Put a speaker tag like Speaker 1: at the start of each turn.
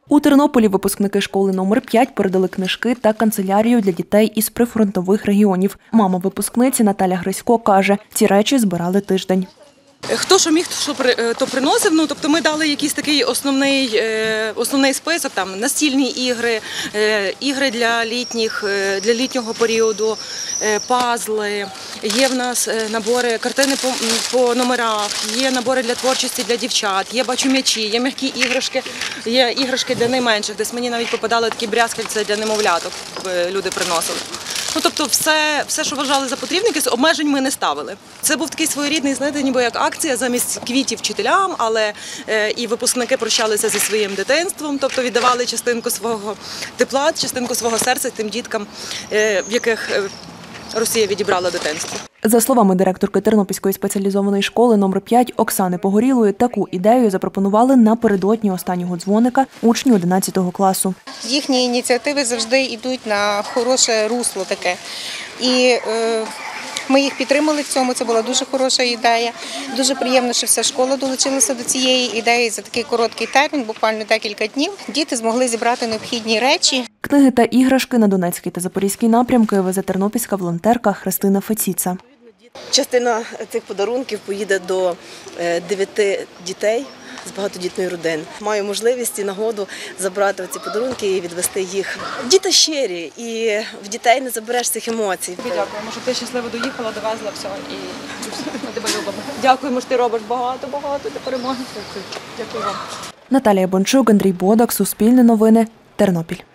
Speaker 1: У Тернополі випускники школи номер 5 передали книжки та канцелярію для дітей із прифронтових регіонів. Мама випускниці Наталя Грисько каже, ці речі збирали тиждень.
Speaker 2: Хто що міг, то приносив. Тобто ми дали якийсь такий основний список, там настільні ігри, ігри для літнього періоду, пазли. Є в нас набори, картини по номерах, є набори для творчості для дівчат, є бачу м'ячі, є м'які іграшки, є іграшки для найменших. Десь мені навіть попадали такі брязкальця для немовляток, люди приносили. Тобто все, що вважали за потрібне, обмежень ми не ставили. Це був такий своєрідний, знаєте, ніби як акція замість квітів вчителям, але і випускники прощалися зі своїм дитинством, тобто віддавали частинку свого тепла, частинку свого серця тим діткам, в яких Росія відібрала дитинство.
Speaker 1: За словами директорки Тернопільської спеціалізованої школи номер 5 Оксани Погорілої, таку ідею запропонували напередодні останнього дзвоника учні 11 класу.
Speaker 3: Їхні ініціативи завжди йдуть на хороше русло таке. І ми їх підтримали в цьому, це була дуже хороша ідея. Дуже приємно, що вся школа долучилася до цієї ідеї за такий короткий термін, буквально декілька днів. Діти змогли зібрати необхідні речі.
Speaker 1: Книги та іграшки на Донецький та Запорізький напрямки везе тернопільська волонтерка Христина Феціца.
Speaker 4: Частина цих подарунків поїде до 9 дітей з багатодітної родини. Маю можливість і нагоду забрати ці подарунки і відвести їх. Діти щирі, і в дітей не забереш цих емоцій.
Speaker 2: Дякуємо, що ти щасливо доїхала, довезла все і ми тебе любимо. Дякуємо, що ти робиш багато для перемоги. Дякую вам.
Speaker 1: Наталія Бончук, Андрій Бодак, Суспільне новини, Тернопіль.